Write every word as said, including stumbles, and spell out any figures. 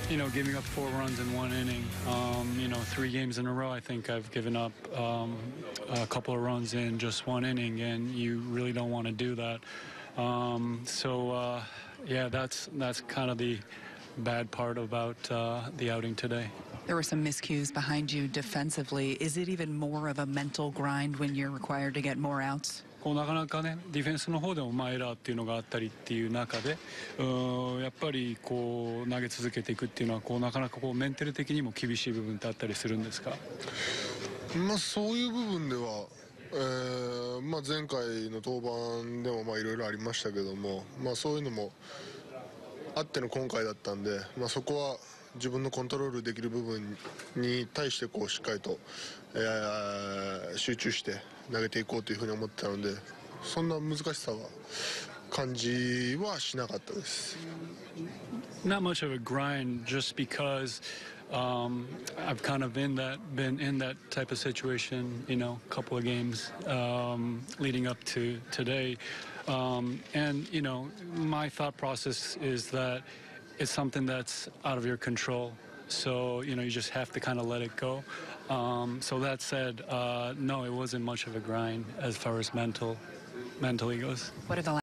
you know, giving up four runs in one inning. Um, you know, three games in a row, I think I've given up um, a couple of runs in just one inning, and you really don't want to do that. Um, so, uh, yeah, that's that's kind of the bad part about uh, the outing today. There were some miscues behind you defensively. Is it even more of a mental grind when you're required to get more outs? こうなかなかね、ディフェンスの方でもまあエラーっていうのがあったりっていう中で、うーんやっぱりこう投げ続けていくっていうのはこうなかなかこうメンタル的にも厳しい部分ってあったりするんですか？ まあそういう部分では、えーまあ、前回の登板でもまあいろいろありましたけども、まあ、そういうのもあっての今回だったんで、まあ、そこは自分のコントロールできる部分に対してこうしっかりと、えー、集中して投げていこうというふうに思ってたので、そんな難しさは感じはしなかったです。 Not much of a grind, just because um, I've kind of been that been in that type of situation, you know, a couple of games um, leading up to today, um, and you know, my thought process is that it's something that's out of your control. So, you know, you just have to kind of let it go. Um, so that said, uh, no, it wasn't much of a grind as far as mental, mentally goes. What are the